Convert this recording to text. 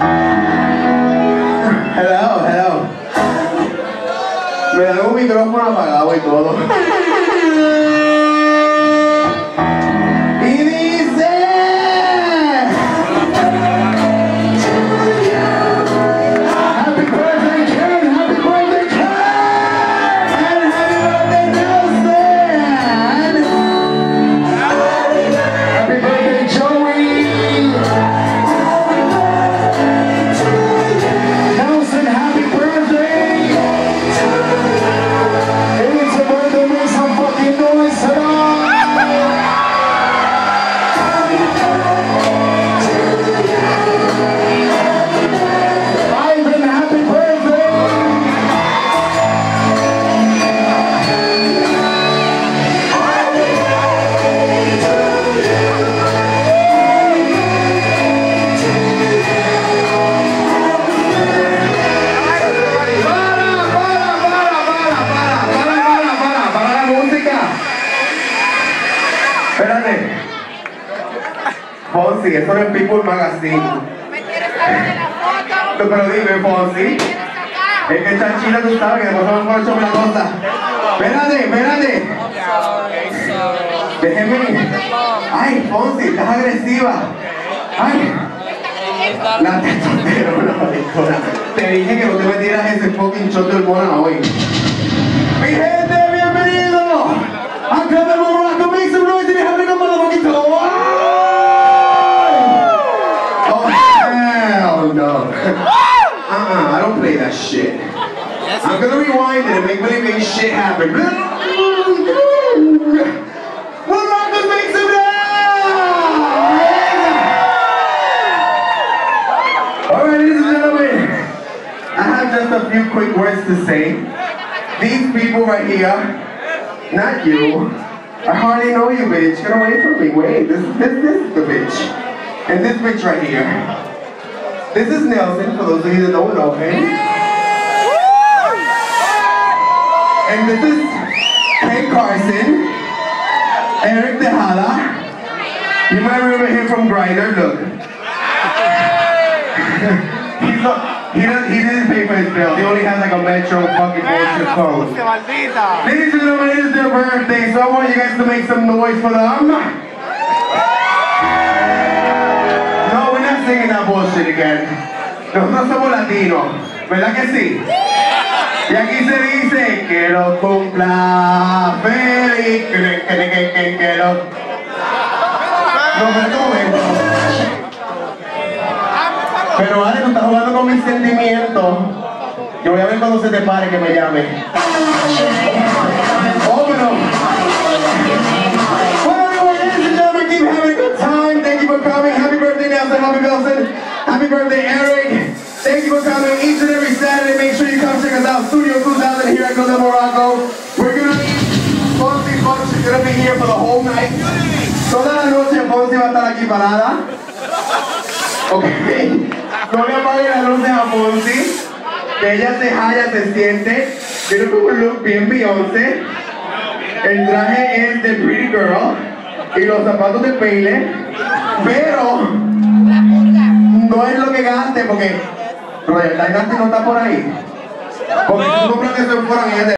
Hello, hello. Me dan un micrófono apagado y todo. Y dice... Happy birthday, Ken! Happy birthday, Ken! And happy birthday, Nelson! Happy birthday, Joey! Nelson, happy birthday! It's a birthday, make some fucking noise, hello! Ivan, happy birthday! Para la música. Espérate. Fonsi, eso no es People Magazine. ¿Me quieres sacar de la foto? Pero dime, Fonsi. Es que está chila, tú sabes, que después vamos a echar una cosa. Espérate. Déjeme. Ay, Fonsi, estás agresiva. Ay. La testosterona, maricona. Te dije que no te metieras ese fucking shot de hormona hoy. Mi gente, bienvenido a Club de Morocco. Make some noise if you're having a motherfucking time. Oh, hell no. I don't play that shit. I'm gonna rewind it and make believe make shit happen. Morocco, make some noise! Alright, ladies and gentlemen, I have just a few quick words to say. These people right here, not you, I hardly know you, bitch. Get away from me. Wait, this is the bitch. And this bitch right here. This is Nelson, for those of you that don't know him. And this is Ken Carson, Eric Tejada. You might remember him from Grindr. Look. He didn't pay for his bill. He only has like a Metro fucking bullshit phone. Ladies and gentlemen, it is their birthday, so I want you guys to make some noise for them. No, we're not singing that bullshit again. Nosotros somos latinos, ¿verdad que sí? Y aquí se dice que lo cumpla feliz, que lo... No me tomen. Pero vale, tú estás jugando con mis sentimientos. Yo voy a ver cuando se te pare que me llame. Oh, pero... Well, anyway, ladies and gentlemen, keep having a good time. Thank you for coming. Happy birthday, Nelson. Happy Nelson. Happy birthday, Eric. Thank you for coming each and every Saturday. Make sure you come check us out. Studio 2000 here at Club de Morocco. We're gonna be... Fonsi Punch is gonna be here for the whole night. Toda la noche Fonsi va a estar aquí parada. Ok. No le apaguen las luces a Fonsi, que ella se halla, se siente. Tiene como un look bien Beyoncé. El traje es de Pretty Girl y los zapatos de Payle. Pero no es lo que gaste porque Royal Dynasty no está por ahí. Porque si tú compras eso fuera,